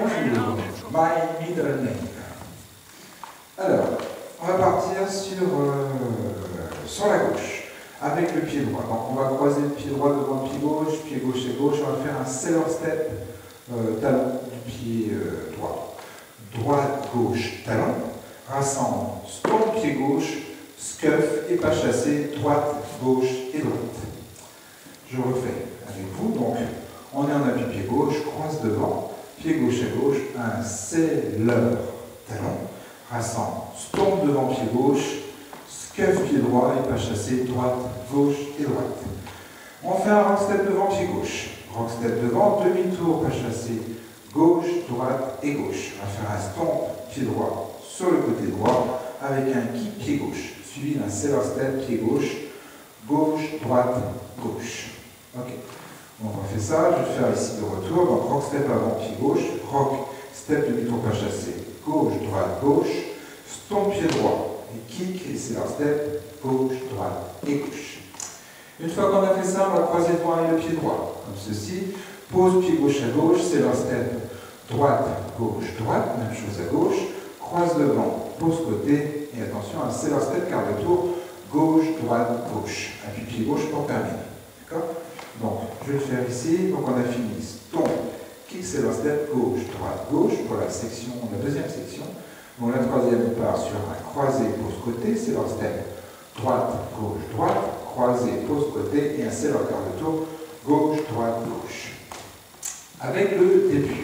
Bonjour, my middle name. Alors, on va partir sur la gauche, avec le pied droit. Donc on va croiser le pied droit devant le pied gauche et gauche. On va faire un sailor step, talon du pied droit. Droite, gauche, talon. Rassemble, stomp, pied gauche, scuff et pas chassé, droite, gauche et droite. Je refais avec vous. Donc, on est en appui pied gauche, croise devant, pied gauche à gauche, un sailor talon. Rassemble, stomp devant pied gauche, scuff pied droit et pas chassé, droite, gauche et droite. On fait un rock step devant pied gauche. Rock step devant, demi-tour, pas chassé, gauche, droite et gauche. On va faire un stomp pied droit sur le côté droit avec un kick pied gauche, suivi d'un sailor step pied gauche, gauche, droite, gauche. Ok. Donc on fait ça, je vais faire ici de retour. Donc rock step avant pied gauche, rock step demi-tour pas chassé, gauche, droite, gauche, stomp pied droit et kick et sailor step, gauche, droite et gauche. Une fois qu'on a fait ça, on va croiser devant avec le pied droit, comme ceci. Pose pied gauche à gauche, sailor step, droite, gauche, droite, même chose à gauche. Croise devant, pose côté, et attention, un sailor step, quart de tour, gauche, droite, gauche. Appui pied gauche pour terminer. D'accord? Donc, je vais le faire ici. Donc, on a fini. Stomp, kick, sailor step, gauche, droite, gauche, pour la section, la deuxième section. Donc, la troisième part sur un croisé, pose côté, sailor step, droite, gauche, droite, croisé, pose côté, et un sailor quart de tour, gauche, droite, gauche. Avec le début.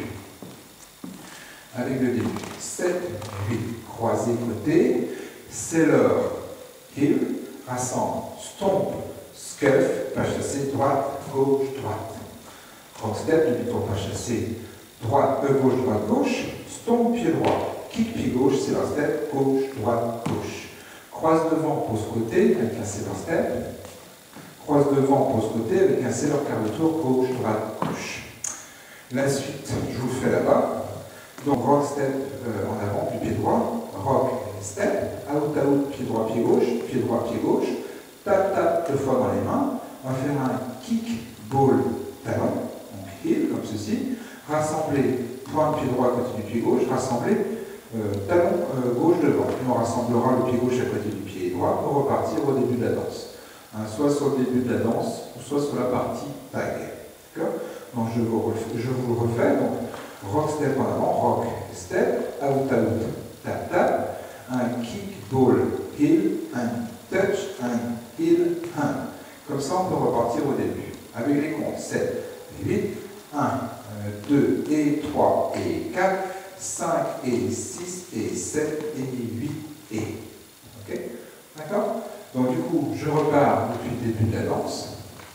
7, 8, croisé côté, sailor, heel, rassemble, stomp, scuff, pas chassé, droite, gauche, droite. Rock step, demi-tour pas chassé, droite, gauche, droite, gauche, stomp, pied droit, kick, pied gauche, sailor step, gauche, droite, gauche. Croise devant, pose côté, avec un sailor step. Croise devant, pose côté, avec un sailor quart de tour, gauche, droite, gauche. La suite, je vous le fais là-bas. Donc, rock step en avant, puis pied droit, rock step, out, pied droit, pied gauche, tap, tap, 2 fois dans les mains. On va faire un kick, ball, talon, donc heel, comme ceci. Rassembler, pointe pied droit à côté du pied gauche, rassembler, talon gauche devant. Et on rassemblera le pied gauche à côté du pied droit pour repartir au début de la danse. Soit sur le début de la danse, ou soit sur la partie tag. D'accord? Donc, je vous le refais. Donc, rock step en avant, rock step, out, tap, tap, un kick, ball, heel, un touch, un heel, un. Comme ça, on peut repartir au début. Avec les comptes 7, 8, 1, 2 et 3 et 4, 5 et 6 et 7 et 8 et. Ok? D'accord? Donc du coup, je repars depuis le début de la danse.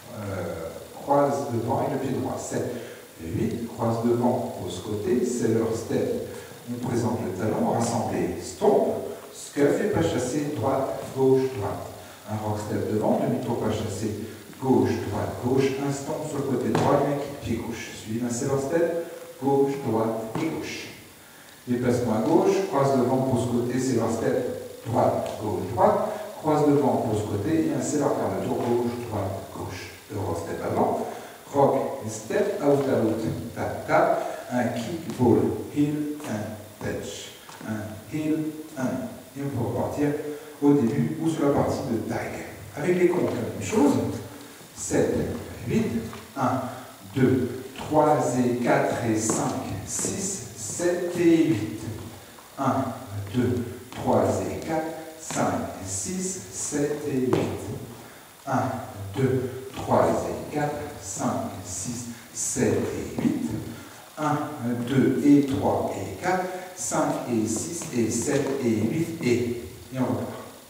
Croise devant avec le pied droit. 7 et 8, croise devant, pose côté, sailor step, on présente le talon, rassemblé, stomp, scuff et pas chassé, droite, gauche, droite. Un rock step devant, demi-tour pas chassé, gauche, droite, gauche, un stomp sur le côté droit et un kick pied gauche. Suivi d'un sailor step, gauche, droite et gauche. Déplacement à gauche, croise devant, pose côté, sailor step, droite, gauche, droite, croise devant, pose côté et un sailor quart de tour, gauche, droite, gauche. Le rock step avant. Rock et step, out, tap, tap, un kick, ball, heel, un touch, un heel, un. Et on peut repartir au début ou sur la partie de tag. Avec les comptes, la même chose. 7, 8, 1, 2, 3 et 4 et 5, 6, 7 et 8. 1, 2, 3 et 4, 5 et 6, 7 et 8. 1, 2, 3 et 4, 5, 6, 7 et 8. 1, 2 et 3 et 4, 5 et 6 et 7 et 8 et on repart.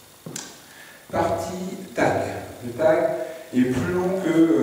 Partie tag. Le tag est plus long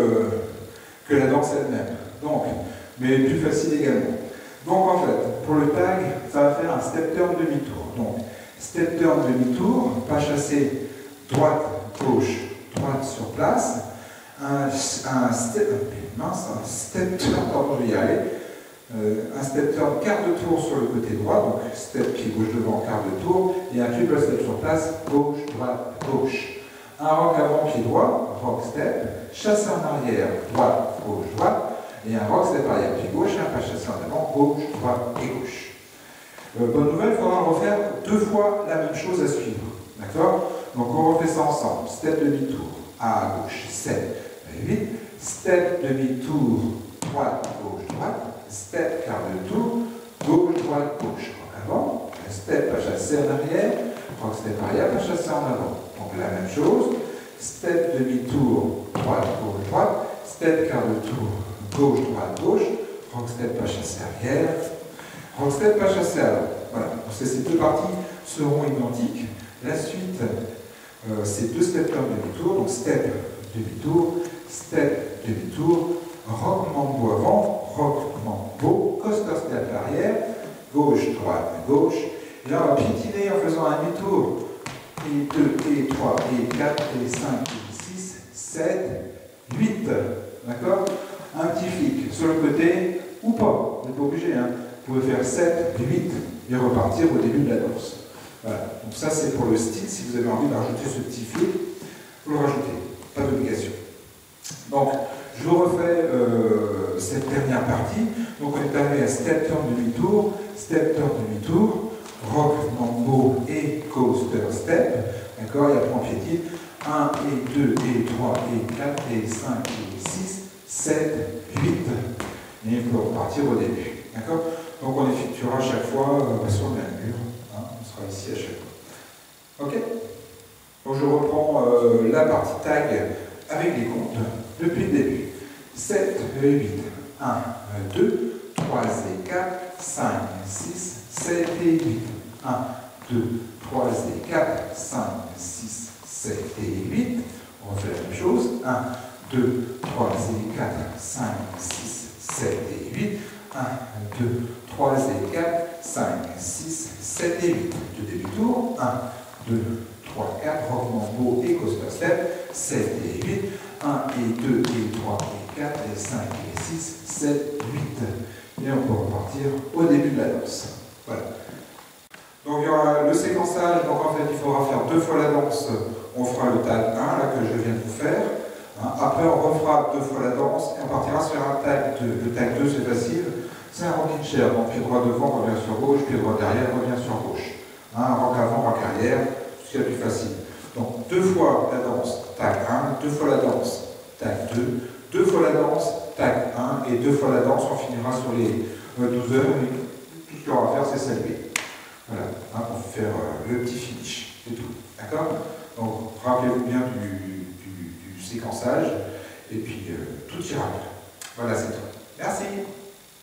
que la danse elle-même. Donc, mais plus facile également. Donc en fait, pour le tag, ça va faire un step turn demi-tour. Donc, step turn demi-tour, pas chassé, droite, gauche, droite sur place. Un step turn, pardon, je vais y aller. Un step turn quart de tour sur le côté droit, donc step pied gauche devant, quart de tour, et un triple step sur place, gauche, droite, gauche. Un rock avant, pied droit, rock step, chasse en arrière, droite, gauche, droite, Et un rock step arrière, puis gauche, un pas chassé en avant, gauche, droite et gauche. Bonne nouvelle, il faudra refaire 2 fois la même chose à suivre. D'accord? Donc on refait ça ensemble. Step demi-tour, à gauche, 7, 8. Step demi-tour, droite, gauche, droite. Step quart de tour, gauche, droite, gauche. En avant. Step pas chassé en arrière. Rock step arrière, pas chassé en avant. Donc la même chose. Step demi-tour, droite, gauche, droite. Step quart de tour, gauche, droite, gauche. Rock step pas chassé arrière. Rock step pas chassé avant. Voilà. Donc ces 2 parties seront identiques. La suite, c'est 2 steps turn demi-tour. Donc step demi-tour, step demi-tour, rock mambo avant, rock mambo, coaster step arrière, gauche, droite, gauche. Et là on va piétiner en faisant un demi-tour. Et 2, et 3, et 4, et 5, et 6, 7, 8. D'accord? Un petit flic sur le côté, ou pas, vous n'êtes pas obligé. Hein. Vous pouvez faire 7, 8 et repartir au début de la danse. Voilà. Donc ça c'est pour le style. Si vous avez envie de rajouter ce petit flic, vous le rajoutez. Pas d'obligation. Donc je vous refais cette dernière partie. Donc on est arrivé à step turn demi-tour, rock, mambo et coaster step. D'accord? Et après on piétine 1 et 2 et 3 et 4 et 5 et 6, 7, 8. Et on peut repartir au début. D'accord? Donc on effectuera chaque fois sur le même mur. Hein, on sera ici à chaque fois. Ok? Donc je reprends la partie tag avec les comptes depuis le début. 7 et 8. 1, 2, 3 et 4, 5, 6, 7 et 8. 1, 2, 3 et 4, 5, 6, 7 et 8. On refait la même chose. 1, 2, 3 et 4, 5, 6, 7 et 8. 1, 2, 3 et 4, 5, 6, 7 et 8. De début tour. 1, 2, 3, 4, rock mambo et coaster step. 7 et 8. 1 et 2 et 3 et 4 et 5 et 6, 7, 8. Et on peut repartir au début de la danse. Voilà. Donc il y aura le séquençage. Donc en fait il faudra faire 2 fois la danse. On fera le tag 1 là que je viens de vous faire. Après on refera 2 fois la danse et on partira sur un tag 2. Le tag 2 c'est facile. C'est un rocking chair. Donc pied droit devant revient sur gauche, pied droit derrière revient sur gauche. Rock avant, rock arrière, ce qui est le plus facile. Donc 2 fois la danse, tag 1, 2 fois la danse, tag 2, 2 fois la danse, tag 1, et 2 fois la danse, on finira sur les 12 heures, et tout ce qu'il y aura à faire, c'est saluer. Voilà, pour faire le petit finish, c'est tout. D'accord? Donc rappelez-vous bien du séquençage, et puis tout ira bien. Voilà, c'est tout. Merci.